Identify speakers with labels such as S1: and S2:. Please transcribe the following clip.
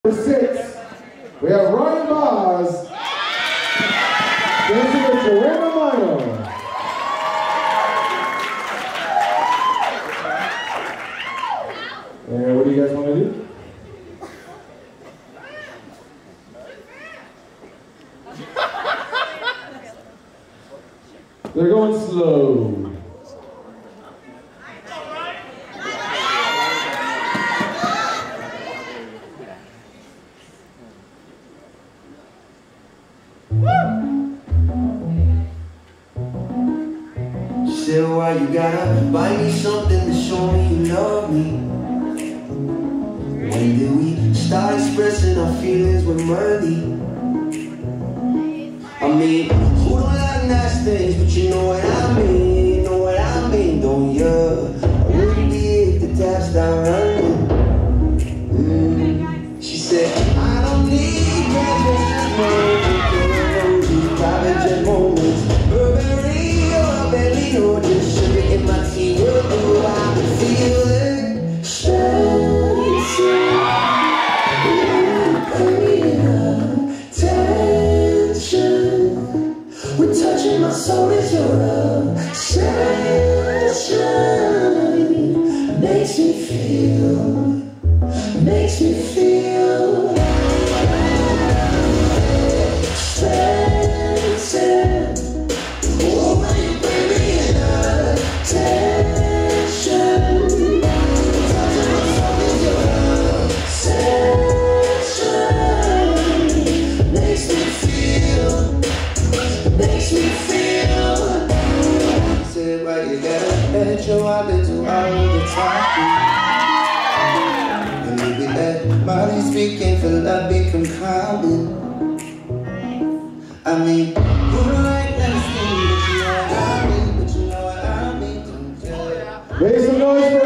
S1: Number 6, we have Ryan Boz dancing with Joanna Meinl. And what do you guys want to do? They're going slow.
S2: She said, why you gotta buy me something to show me you love me? When did we start expressing our feelings with money? I mean, who don't like nice things, but you know what I mean, you know what I mean, don't you? I wouldn't be if the tap stopped running. She said, I don't need private jet moments, Burberry or Bentley, or just sugar in my tea. Oh, I can feel it. Touching my soul is your obsession. Makes me feel. Oh, my baby, in attention. Touching my soul is your obsession. Makes me feel. Said, why you gotta let your eyelids do all the talking? And maybe let body speaking for love become common. I mean, who don't like that thing, but you know what I mean, don't you?
S1: Make some noise for